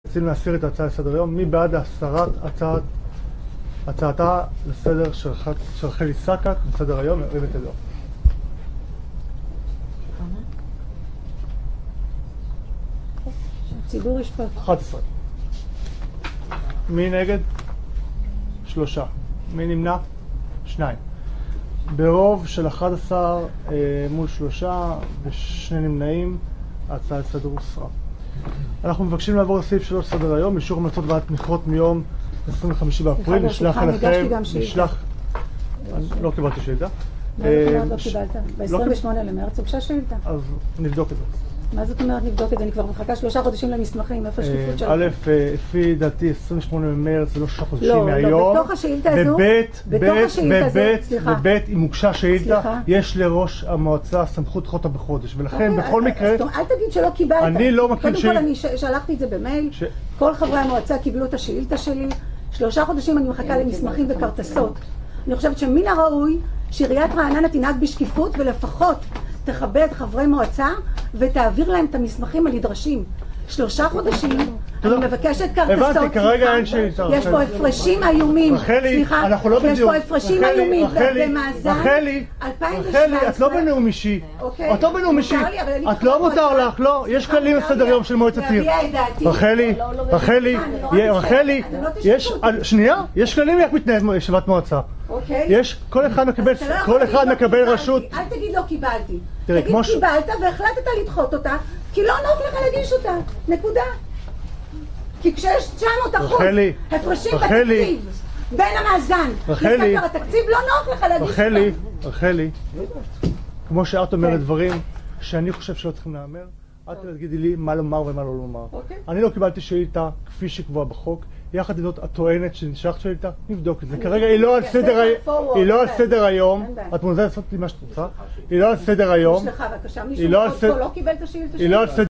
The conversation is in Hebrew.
רוצים להסיר את ההצעה לסדר היום. מי בעד הסרת הצעתה לסדר של רחלי סקת לסדר היום? ירים את ידו. ציבור ישפוט. 11. מי נגד? 3. מי נמנע? 2. ברוב של 11 מול 3 ושני נמנעים, ההצעה לסדר הוסרה. אנחנו מבקשים לעבור לסעיף 3 סדר היום, אישור המלצות ועדת תמיכות מיום 25 באפריל. נשלח אליכם, לא קיבלתי שאילתה. מה זאת אומרת לא קיבלת? ב-28 למרץ הוגשה שאילתה. אז נבדוק את זה. מה זאת אומרת נבדוק את זה? אני כבר מחכה 3 חודשים למסמכים, איפה השקיפות שלכם? א', לפי דעתי 28 במרץ זה לא 3 חודשים מהיום. לא, בתוך השאילתה הזו, וב' אם הוגשה שאילתה, יש לראש המועצה סמכות לדחות אותה בחודש, ולכן בכל מקרה... אל תגיד שלא קיבלת. אני לא מכיר קודם כל אני שלחתי את זה במייל, כל חברי המועצה קיבלו את השאילתה שלי, 3 חודשים אני מחכה למסמכים וקרטסות. אני חושבת שמן הראוי שעיריית רעננה תנהג בשקיפות ולפחות תכבד חברי מועצה ותעביר להם את המסמכים הנדרשים. 3 חודשים, אני מבקשת קרטסות, הבנתי, כרגע אין שאילתה. יש פה הפרשים איומים. רחלי, אנחנו לא בדיוק. יש פה הפרשים איומים במאזן 2017. רחלי, את לא בנאום אישי. את לא בנאום אישי. את לא מותר לך, לא. יש כללים לסדר יום של מועצת עיר. רחלי, שנייה, יש כללים איך מתנהלת ישיבת מועצה. יש, כל אחד מקבל רשות. אל תגיד לא קיבלתי. תגיד קיבלת והחלטת לדחות אותה, כי לא נוח לך להגיש אותה. נקודה. כי כשיש 900% הפרשים בתקציב בין המאזן לספר התקציב, לא נוח לך להגיש אותה. רחלי, כמו שאת אומרת דברים שאני חושב שלא צריכים לאמר, אל תגידי לי מה לומר ומה לא לומר. אני לא קיבלתי שאילתה כפי שקבועה בחוק. יחד עם זאת, את טוענת שנשלחת שאילתה, נבדוק את זה. כרגע היא לא על סדר היום. את מוזמנת לעשות לי מה שאת רוצה. היא לא על סדר היום. יש לך בבקשה, מישהו לא קיבל את השאילתה שלי?